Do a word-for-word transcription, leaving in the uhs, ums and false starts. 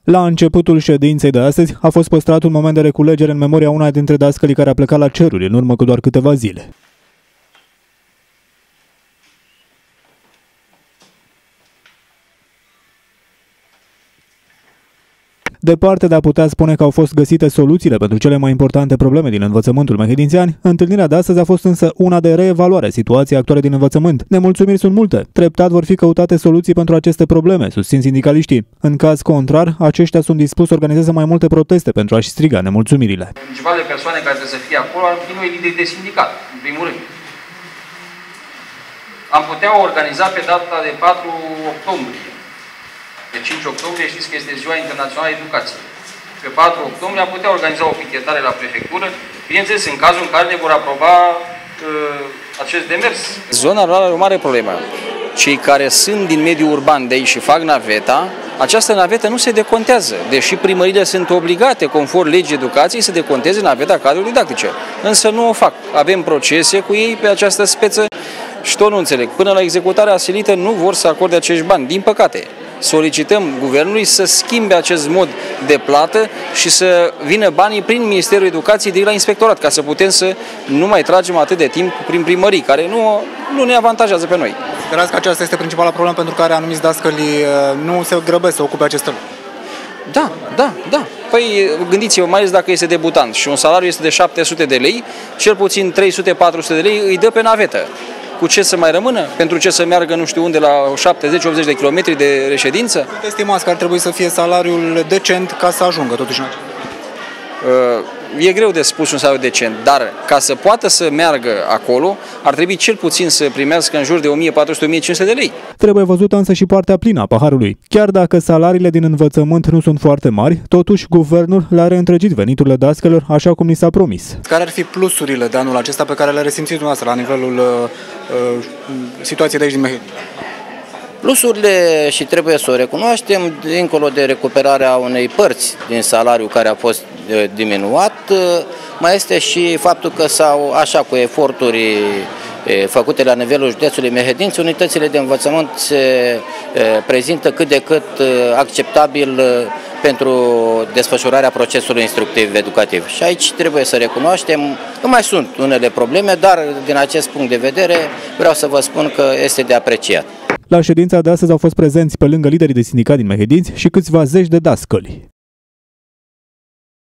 La începutul ședinței de astăzi a fost păstrat un moment de reculegere în memoria una dintre dascălii care a plecat la ceruri în urmă cu doar câteva zile. Departe de a putea spune că au fost găsite soluțiile pentru cele mai importante probleme din învățământul mehedințean, întâlnirea de astăzi a fost însă una de reevaluare a situației actuale din învățământ. Nemulțumiri sunt multe. Treptat vor fi căutate soluții pentru aceste probleme, susțin sindicaliștii. În caz contrar, aceștia sunt dispuși să organizeze mai multe proteste pentru a-și striga nemulțumirile. Principalele persoane care trebuie să fie acolo ar fi noi lideri de sindicat, în primul rând. Am putea organiza pe data de patru octombrie. Pe cinci octombrie știți că este Ziua Internațională a Educației. Pe patru octombrie am putea organiza o pichetare la prefectură, bineînțeles în cazul în care ne vor aproba uh, acest demers. Zona rurală are o mare problemă. Cei care sunt din mediul urban de aici și fac naveta, această navetă nu se decontează, deși primările sunt obligate, conform legii educației, să deconteze naveta cadrului didactice. Însă nu o fac. Avem procese cu ei pe această speță și tot nu înțeleg. Până la executarea silită nu vor să acorde acești bani, din păcate. Solicităm guvernului să schimbe acest mod de plată și să vină banii prin Ministerul Educației de la inspectorat, ca să putem să nu mai tragem atât de timp prin primării, care nu, nu ne avantajează pe noi. Considerați că aceasta este principala problemă pentru care anumiți dascăli nu se grăbesc să ocupe aceste locuri? Da, da, da. Păi gândiți-vă, mai ales dacă este debutant și un salariu este de șapte sute de lei, cel puțin trei sute patru sute de lei îi dă pe navetă. Cu ce să mai rămână? Pentru ce să meargă nu știu unde la șaptezeci optzeci de kilometri de reședință? Cât estimați că ar trebui să fie salariul decent ca să ajungă totuși în acest? E greu de spus un salariu decent, dar ca să poată să meargă acolo, ar trebui cel puțin să primească în jur de o mie patru sute - o mie cinci sute de lei. Trebuie văzută însă și partea plină a paharului. Chiar dacă salariile din învățământ nu sunt foarte mari, totuși guvernul le-a reîntregit veniturile dascălor așa cum ni s-a promis. Care ar fi plusurile de anul acesta pe care le resimțiți dumneavoastră la nivelul uh, uh, situației de aici din Mehedinți? Plusurile, și trebuie să o recunoaștem, dincolo de recuperarea unei părți din salariu care a fost diminuat, mai este și faptul că sau așa cu eforturi făcute la nivelul județului Mehedinți, unitățile de învățământ se prezintă cât de cât acceptabil pentru desfășurarea procesului instructiv educativ. Și aici trebuie să recunoaștem că mai sunt unele probleme, dar din acest punct de vedere vreau să vă spun că este de apreciat. La ședința de astăzi au fost prezenți pe lângă liderii de sindicat din Mehedinți și câțiva zeci de dascăli.